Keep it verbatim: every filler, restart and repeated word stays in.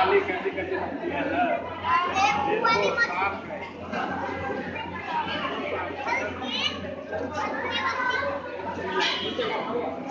काली कैसी कैसी लगती है ना, इसको साफ है।